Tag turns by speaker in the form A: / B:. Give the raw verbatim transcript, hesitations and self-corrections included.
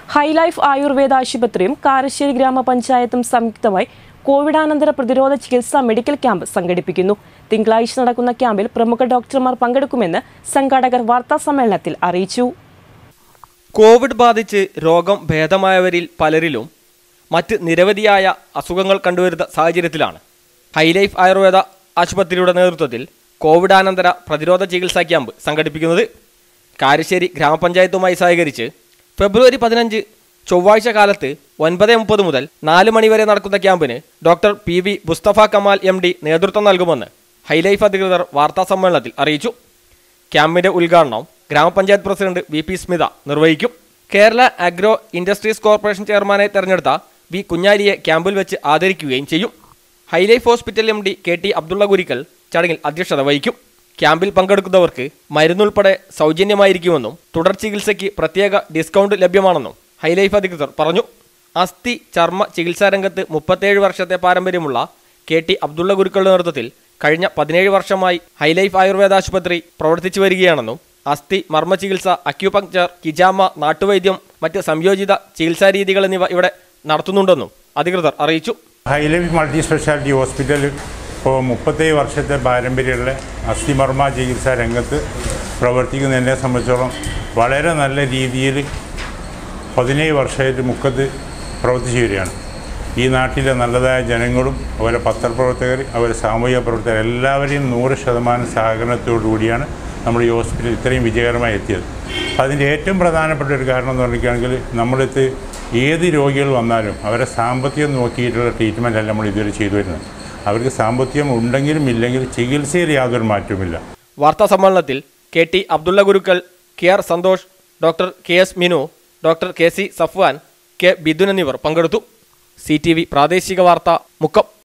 A: HiLife Ayurveda ആശുപത്രിയും കാരശ്ശേരി ഗ്രാമപഞ്ചായത്തും സംയുക്തമായി കോവിഡാനന്തര പ്രതിരോധ ചികിത്സാ മെഡിക്കൽ ക്യാമ്പ് സംഘടിപ്പിക്കുന്നു. തിങ്കളാഴ്ച നടക്കുന്ന ക്യാമ്പിൽ പ്രമുഖ ഡോക്ടർമാർ പങ്കെടുക്കുമെന്ന് സംഘാടകർ വാർത്താസമ്മേളനത്തിൽ അറിയിച്ചു.
B: കോവിഡ് ബാധിച്ച് രോഗം ഭേദമായവരിൽ പലരിലും മറ്റ് നിരവധിയായ അസുഖങ്ങൾ കണ്ടുവരുന്ന സാഹചര്യത്തിലാണ് ഹൈലൈഫ് ആയുർവേദ ആശുപത്രിയുടെ നേതൃത്വത്തിൽ കോവിഡാനന്തര പ്രതിരോധ ചികിത്സാ ക്യാമ്പ് സംഘടിപ്പിക്കുന്നത്. കാരശ്ശേരി ഗ്രാമപഞ്ചായത്തുമായി സഹകരിച്ച് ഫെബ്രുവരി പതിനഞ്ച് ചൊവ്വാഴ്ച കാലത്ത് ഒൻപത് മുപ്പത് മുതൽ നാല് മണിവരെ നടക്കുന്ന ക്യാമ്പിന് doctor P V Mustafa Kamal M D നേതൃത്വം നൽകുമെന്ന് ഹൈലൈഫ് അധികൃതർ വാർത്താസമ്മേളനത്തിൽ അറിയിച്ചു. ക്യാമ്പിന്റെ ഉദ്ഘാടനം ഗ്രാമപഞ്ചായത്ത് പ്രസിഡന്റ് വി പി സ്മിത നിർവഹിക്കും. കേരള അഗ്രോ ഇൻഡസ്ട്രീസ് കോർപ്പറേഷൻ ചെയർമാനെ തെരഞ്ഞെടുത്ത വി കുഞ്ഞാലിയെ ക്യാമ്പിൽ വെച്ച് ആദരിക്കുകയും ചെയ്യും. Highlife Hospital M D K T Abdulla Kurikkal ചടങ്ങിൽ അധ്യക്ഷത വഹിക്കും. ക്യാമ്പിൽ പങ്കെടുക്കുന്നവർക്ക് മരുന്നുൾപ്പെടെ സൗജന്യമായിരിക്കുമെന്നും തുടർ ചികിത്സയ്ക്ക് പ്രത്യേക ഡിസ്കൗണ്ട് ലഭ്യമാണെന്നും ഹൈലൈഫ് അധികൃതർ പറഞ്ഞു. അസ്ഥി ചർമ്മ ചികിത്സാരംഗത്ത് മുപ്പത്തേഴ് വർഷത്തെ പാരമ്പര്യമുള്ള കെ ടി അബ്ദുള്ള ഗുരുക്കളുടെ നേതൃത്വത്തിൽ കഴിഞ്ഞ പതിനേഴ് വർഷമായി ഹൈലൈഫ് ആയുർവേദ ആശുപത്രി പ്രവർത്തിച്ചു വരികയാണെന്നും അസ്ഥി മർമ്മ ചികിത്സ, അക്യുപങ്ക്ചർ, കിജാമ, നാട്ടുവൈദ്യം, മറ്റ് സംയോജിത ചികിത്സാ രീതികൾ എന്നിവ ഇവിടെ നടത്തുന്നുണ്ടെന്നും അധികൃതർ അറിയിച്ചു.
C: ഹൈലൈഫ് മൾട്ടി സ്പെഷ്യാലിറ്റി ഹോസ്പിറ്റൽ ഇപ്പോൾ മുപ്പത്തേഴ് വർഷത്തെ പാരമ്പര്യമുള്ള അസ്ഥിമർമ്മ ചികിത്സാ രംഗത്ത് പ്രവർത്തിക്കുന്നതിനെ സംബന്ധിച്ചോളം വളരെ നല്ല രീതിയിൽ പതിനേഴ് വർഷമായിട്ട് മുക്കത്ത് പ്രവർത്തിച്ചു വരികയാണ്. ഈ നാട്ടിലെ നല്ലതായ ജനങ്ങളും അവരെ പത്രപ്രവർത്തകർ, അവരെ സാമൂഹിക പ്രവർത്തകർ എല്ലാവരെയും നൂറ് ശതമാനം സഹകരണത്തോടു കൂടിയാണ് നമ്മൾ ഈ ഹോസ്പിറ്റൽ ഇത്രയും വിജയകരമായി എത്തിയത്. അതിൻ്റെ ഏറ്റവും പ്രധാനപ്പെട്ട ഒരു കാരണം എന്ന് പറയുകയാണെങ്കിൽ നമ്മളിത് ഏത് രോഗികൾ വന്നാലും അവരെ സാമ്പത്തികം നോക്കിയിട്ടുള്ള ട്രീറ്റ്മെൻ്റ് അല്ല നമ്മൾ ഇതുവരെ ചെയ്തു വരുന്നത്. അവർക്ക് സാമ്പത്തികം ഉണ്ടെങ്കിലും ഇല്ലെങ്കിലും ചികിത്സയിൽ യാതൊരു മാറ്റവുമില്ല.
B: വാർത്താ സമ്മേളനത്തിൽ K T Abdulla Gurukkal, K R Santhosh, doctor K S Minu, doctor K C Safwan, K Bidun എന്നിവർ പങ്കെടുത്തു. സി ടി വി പ്രാദേശിക വാർത്ത മുക്കം.